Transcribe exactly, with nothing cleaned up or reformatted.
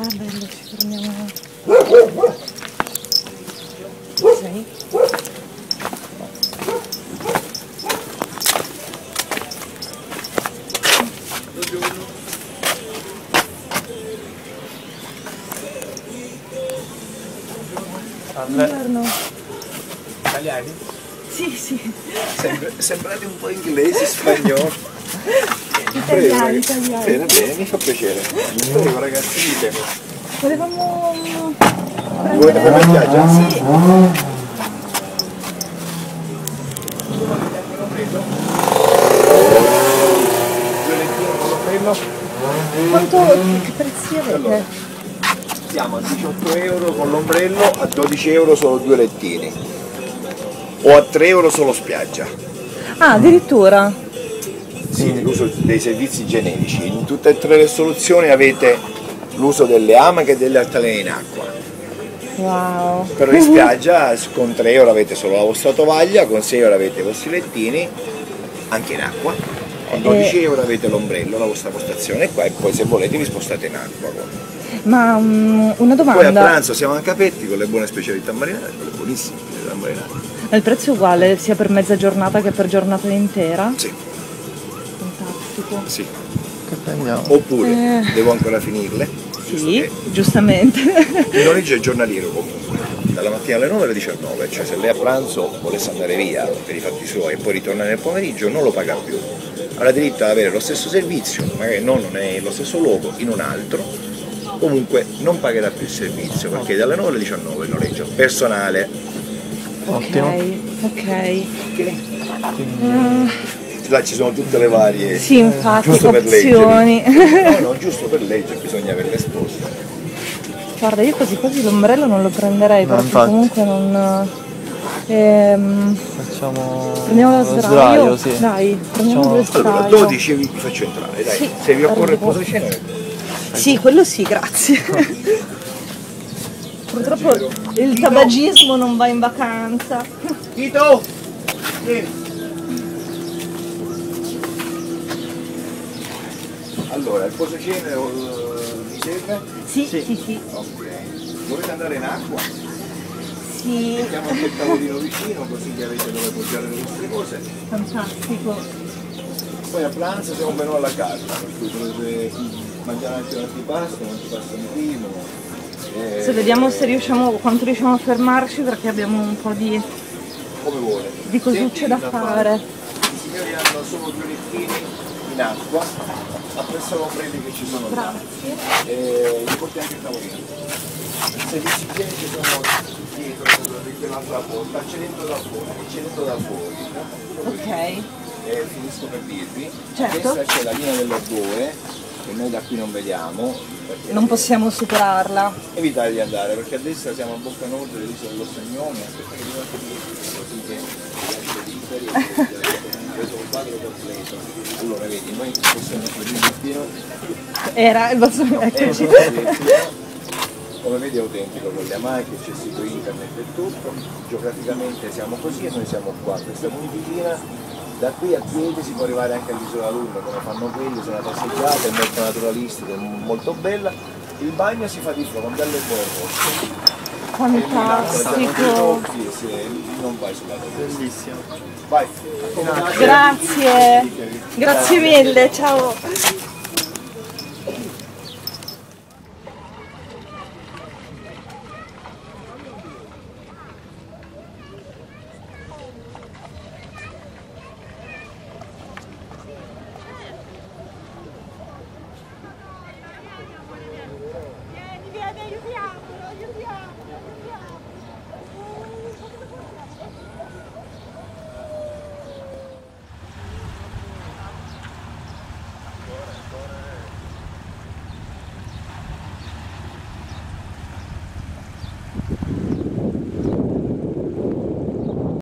Ah, bello, ci fermiamo. Sei? Buongiorno. Italiani? Sì, sì. Sembra, sembrate un po' inglesi, spagnoli. Italiani, Prego, italiani. Bene, bene, mi fa piacere. Prego ragazzi, ditemi. Volevamo Volete per la spiaggia? Sì. Quanto, che prezzi avete? Allora, siamo a diciotto euro con l'ombrello, a dodici euro solo due lettini. O a tre euro solo spiaggia. Ah, addirittura? Sì, l'uso dei servizi generici. In tutte e tre le soluzioni avete l'uso delle amache e delle altalene in acqua. Wow. Però in spiaggia con tre euro avete solo la vostra tovaglia, con sei euro avete i vostri lettini, anche in acqua. Con dodici euro avete l'ombrello, la vostra postazione qua, e poi se volete vi spostate in acqua. Ma um, una domanda. Poi a pranzo siamo anche aperti con le buone specialità marinare, con le buonissime specialità marinare. Il prezzo è uguale sia per mezza giornata che per giornata intera? Sì. Fantastico. Sì. Che prendiamo? Oppure, Eh. devo ancora finirle. Sì, giustamente. Il noleggio è giornaliero comunque, dalla mattina alle nove alle diciannove, cioè se lei a pranzo volesse andare via per i fatti suoi e poi ritornare nel pomeriggio non lo paga più. Avrà diritto ad avere lo stesso servizio, magari non nello stesso luogo, in un altro, comunque non pagherà più il servizio perché dalle nove alle diciannove il noleggio personale. Ottimo. Ok, ok. Uh, Là ci sono tutte le varie. Sì, infatti, giusto per opzioni. leggere. No, no, giusto per leggere bisogna averle esposte. Guarda, io quasi quasi l'ombrello non lo prenderei No, perché infatti. comunque non. Ehm, Facciamo prendiamo lo lo sdraio. sì. Dai, prendiamo Facciamo- lo sdraio. Allora, dodici vi faccio entrare, dai. Sì, Se vi occorre il arrivo. posacena. Sì, quello sì, grazie. Purtroppo il tabagismo non va in vacanza. Tito! Vieni. Allora, il posacene uh, mi serve? Sì, sì, Sì. sì. Ok. Volete andare in acqua? Sì, Mettiamo anche il tavolino vicino così che avete dove poggiare le vostre cose. fantastico. Poi a pranzo siamo un menù alla carta, per cui potete mangiare anche un antipasto, un antipasto di primo. eh, Se vediamo se riusciamo, quanto riusciamo a fermarci perché abbiamo un po' di, Come vuole. di cosucce da fare. I signori hanno solo due lettini in acqua, appresso l'ombrelli che ci sono là. Grazie. E gli porti anche il tavolino. I servizi igienici sono dietro, dall'altra porta, accedendo da fuori, accedendo da fuori. Ok. Eh, finisco per dirvi, Certo. a destra c'è la linea dell'Ardove, che noi da qui non vediamo, perché Non possiamo superarla. evitare di andare, perché a destra siamo a bocca nord dell'isola dello Stagnone, aspetta che arriva qui, così che lascio liberi e preso un quadro completo. Allora vedi, noi possiamo vedere il pieno, Era il vostro. Eccoci. come vedi è autentico, con le amache, c'è sito internet e tutto, geograficamente siamo così e noi siamo qua, questa bonificina. Da qui a piedi si può arrivare anche all'isola Luna, come fanno quelli, sono una passeggiata, è molto naturalistica, è molto bella. Il bagno si fa di fronte, con belle buone poste. Fantastico. Se non vai sulla terra. bellissimo. Vai. Grazie. Grazie mille, ciao.